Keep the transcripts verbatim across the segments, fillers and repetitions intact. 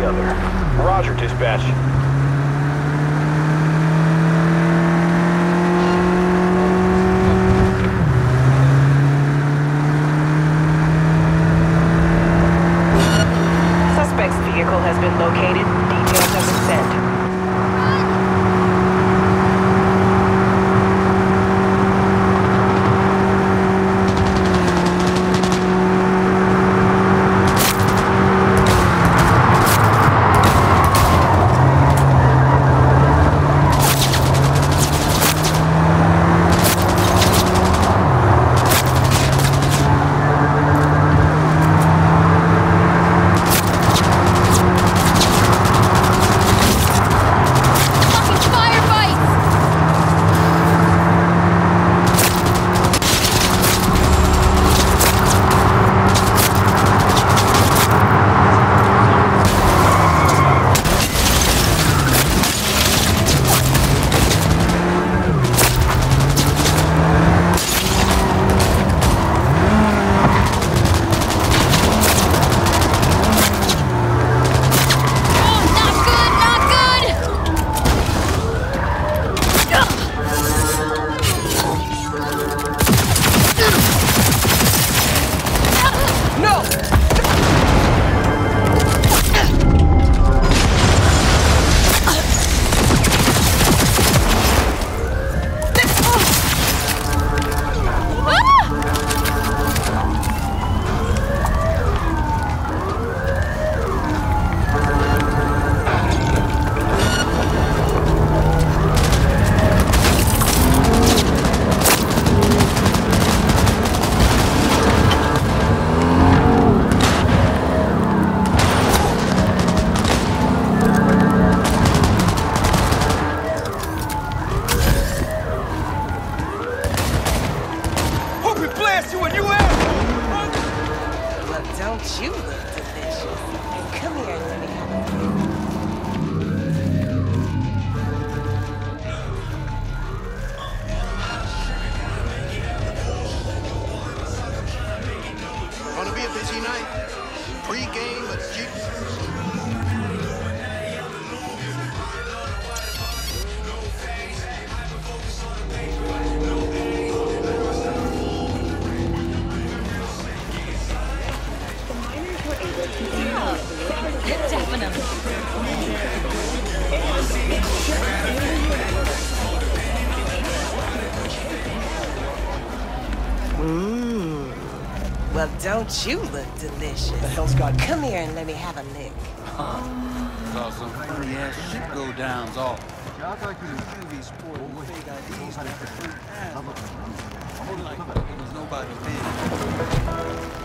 the other. Roger, dispatch. Suspect's vehicle has been located. Details have been sent. Well, don't you look delicious? The hell's got... Come here and let me have a lick. Huh. Saw some funny ass shit go downs off. Y'all thought you was T V sport with fake I Ds with the fruit ass. Like there was nobody there.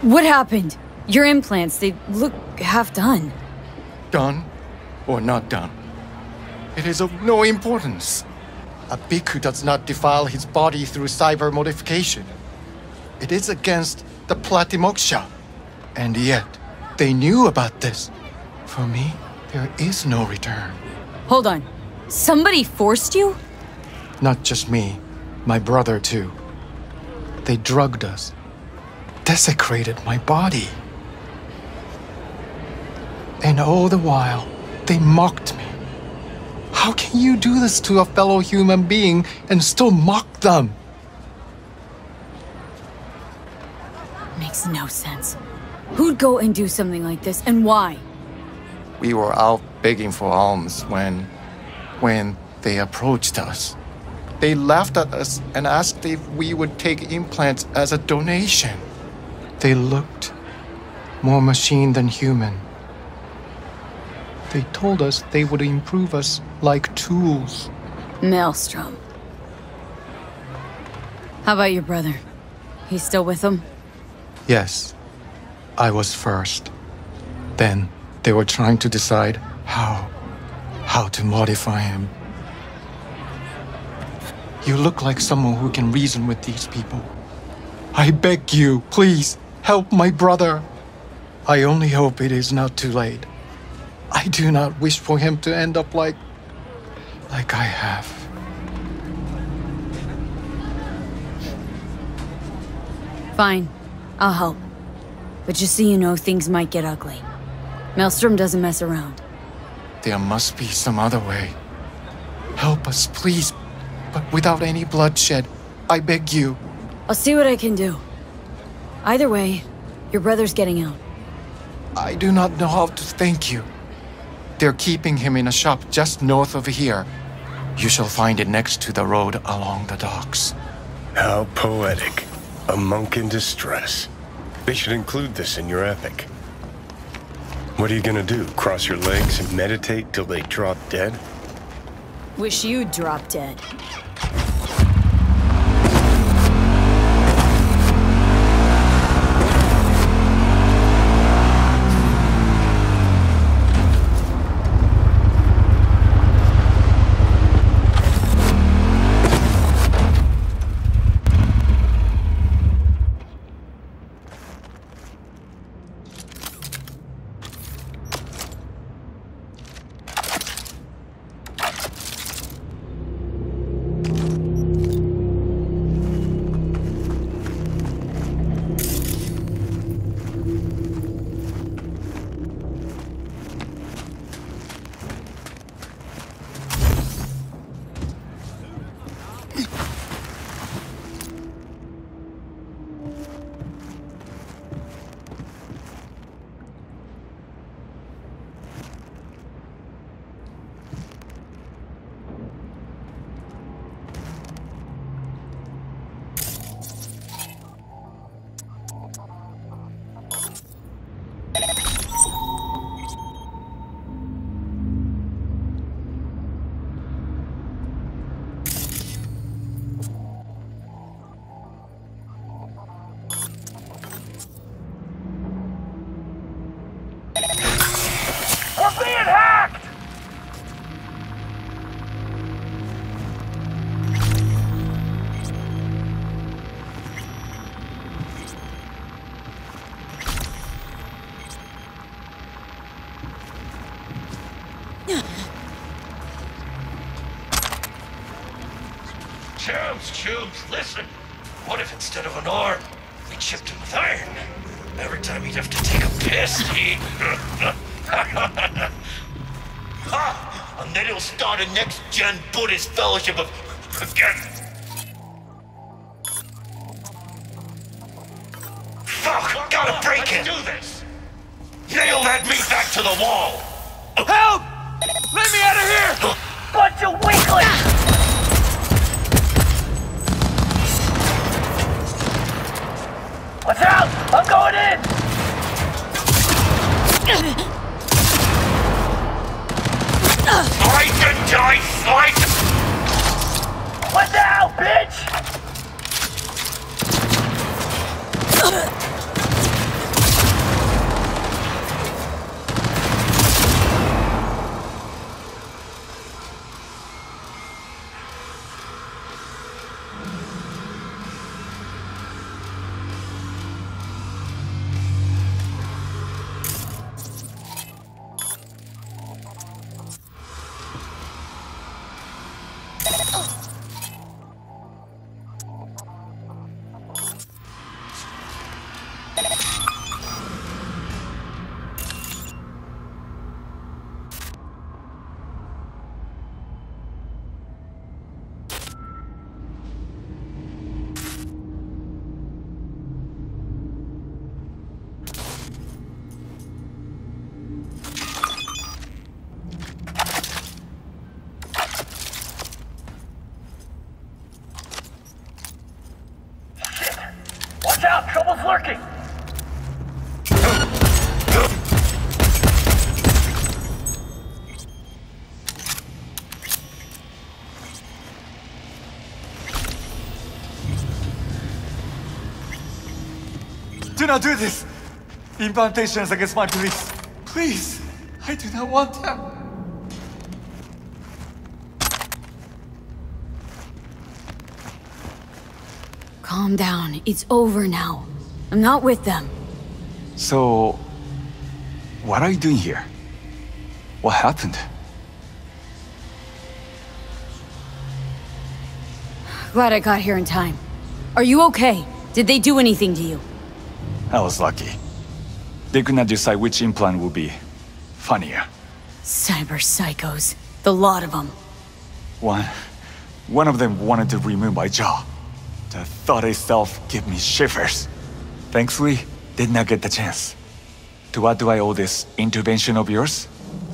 What happened? Your implants, they look half done. Done or not done, it is of no importance. A bhikkhu does not defile his body through cyber modification. It is against the Platimoksha. And yet, they knew about this. For me, there is no return. Hold on. Somebody forced you? Not just me, my brother too. They drugged us, desecrated my body. And all the while, they mocked me. How can you do this to a fellow human being and still mock them? Makes no sense. Who'd go and do something like this, and why? We were out begging for alms when... when they approached us. They laughed at us and asked if we would take implants as a donation. They looked more machine than human. They told us they would improve us like tools. Maelstrom. How about your brother? He's still with them? Yes, I was first. Then they were trying to decide how, how to modify him. You look like someone who can reason with these people. I beg you, please, help my brother. I only hope it is not too late. I do not wish for him to end up like... like I have. Fine. I'll help. But just so you know, things might get ugly. Maelstrom doesn't mess around. There must be some other way. Help us, please, but without any bloodshed. I beg you. I'll see what I can do. Either way, your brother's getting out. I do not know how to thank you. They're keeping him in a shop just north of here. You shall find it next to the road along the docks. How poetic. A monk in distress. They should include this in your epic. What are you gonna do? Cross your legs and meditate till they drop dead? Wish you'd drop dead. Chums, chums, listen. What if instead of an arm, we chipped him with iron? Every time he'd have to take a piss, he... ah, and then he'll start a next-gen Buddhist fellowship of... again. Fuck, gotta break it. Let's do this. Nail that meat back to the wall. Help! Let me out of here! Bunch of weaklings! Watch out! I'm going in! Slice and dice, slice! Watch out, bitch! Do not do this! Incantations against my police. Please! I do not want them. Calm down. It's over now. I'm not with them. So... what are you doing here? What happened? Glad I got here in time. Are you okay? Did they do anything to you? I was lucky. They could not decide which implant would be funnier. Cyber psychos. The lot of them. One... one of them wanted to remove my jaw. The thought itself gave me shivers. Thankfully, did not get the chance. To what do I owe this intervention of yours?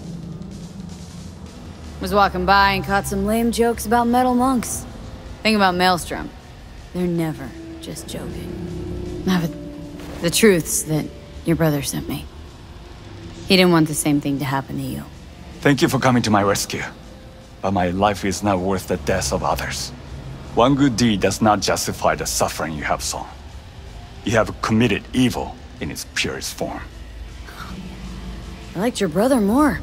Was walking by and caught some lame jokes about metal monks. Think about Maelstrom. They're never just joking. Nah, but the truth's that your brother sent me. He didn't want the same thing to happen to you. Thank you for coming to my rescue. But my life is not worth the deaths of others. One good deed does not justify the suffering you have sown. You have committed evil in its purest form. I liked your brother more.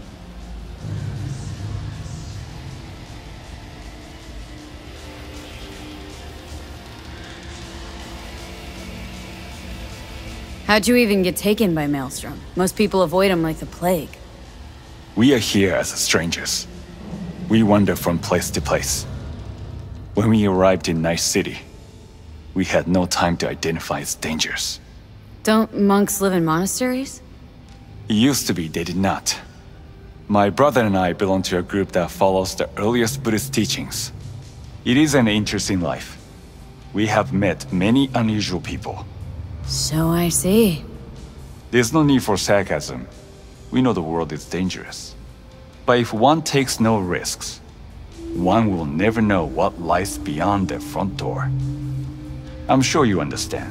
How'd you even get taken by Maelstrom? Most people avoid him like the plague. We are here as strangers. We wander from place to place. When we arrived in Night City, we had no time to identify its dangers. Don't monks live in monasteries? It used to be they did not. My brother and I belong to a group that follows the earliest Buddhist teachings. It is an interesting life. We have met many unusual people. So I see. There's no need for sarcasm. We know the world is dangerous. But if one takes no risks, one will never know what lies beyond their front door. I'm sure you understand.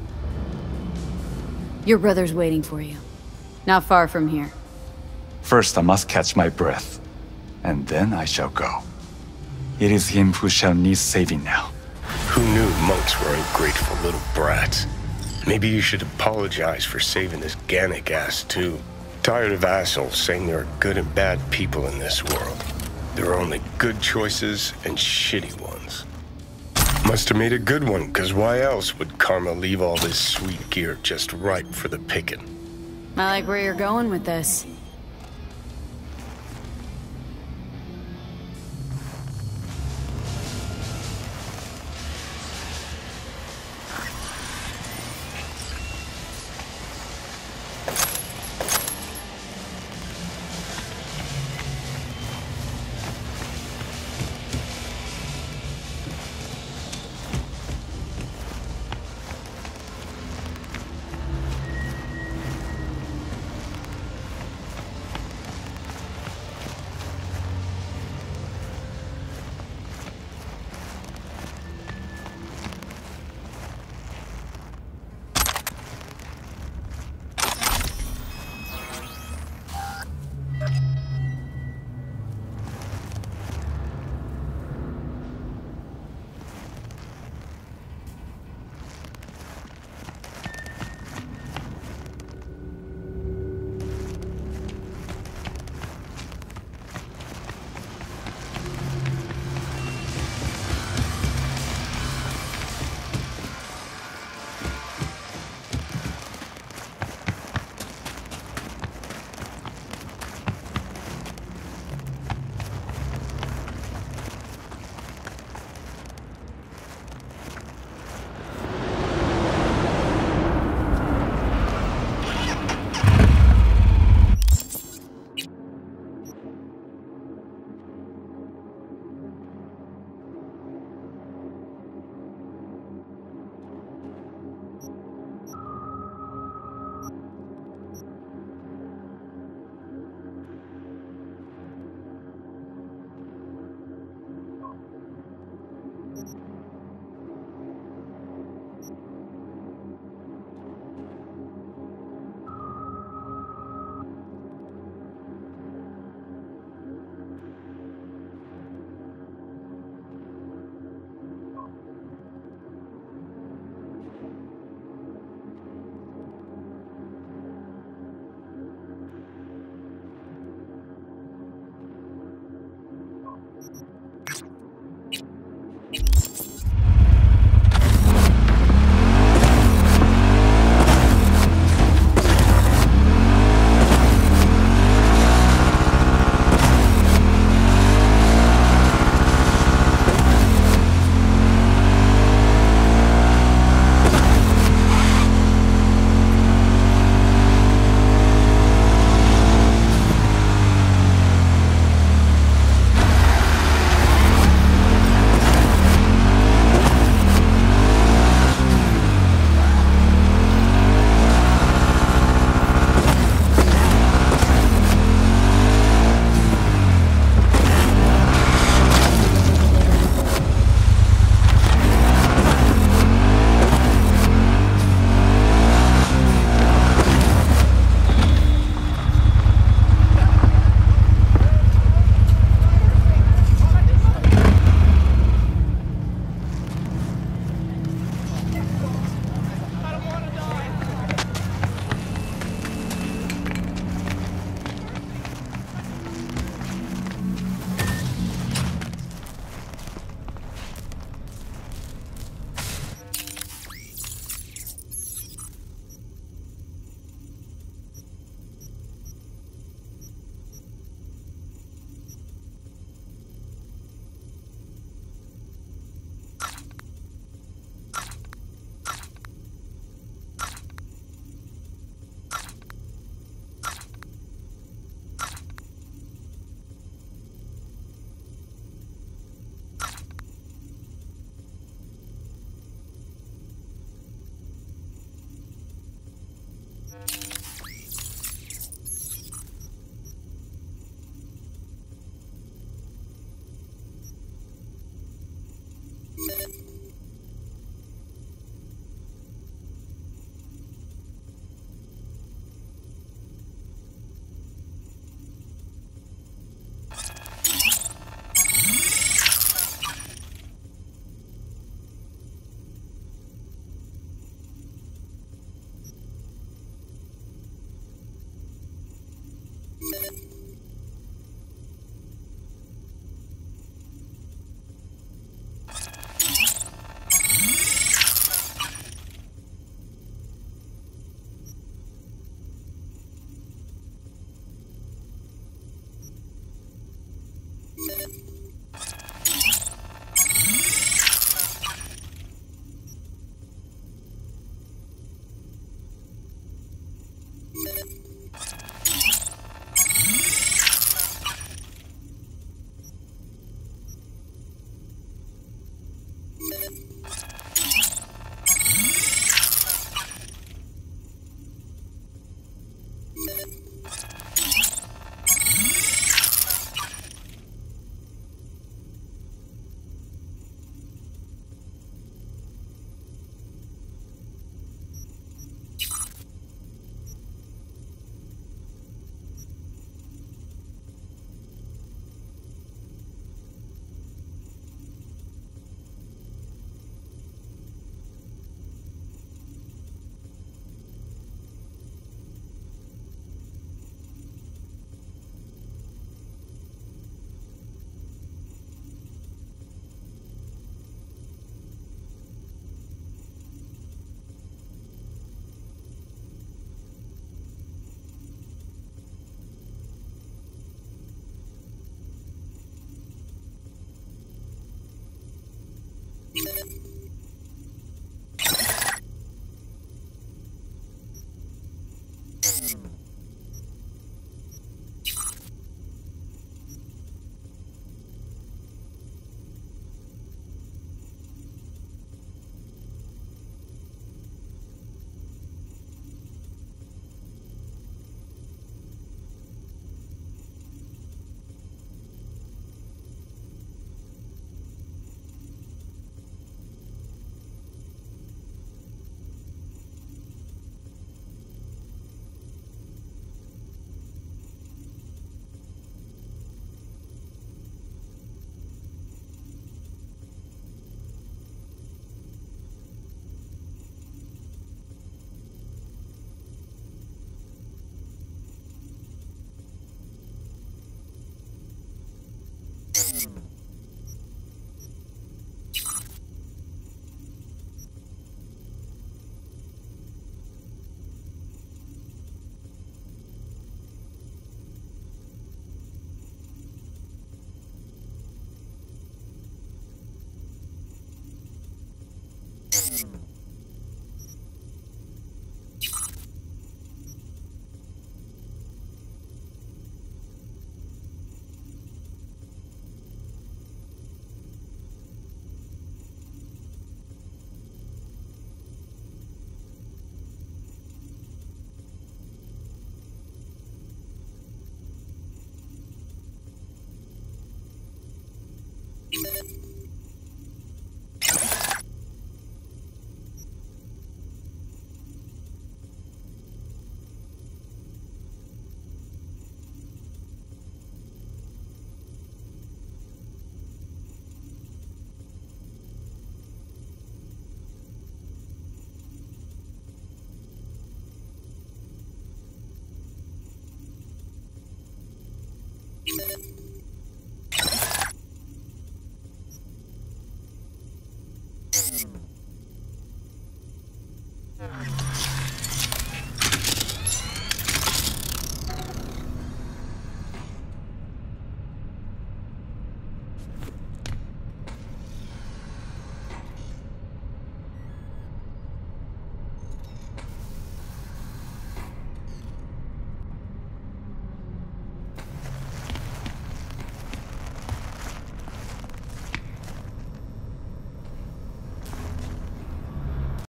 Your brother's waiting for you. Not far from here. First I must catch my breath, and then I shall go. It is him who shall need saving now. Who knew monks were ungrateful little brats? Maybe you should apologize for saving this Gannic ass too. Tired of assholes saying there are good and bad people in this world. There are only good choices and shitty ones. Must have made a good one, cause why else would Karma leave all this sweet gear just ripe for the picking? I like where you're going with this.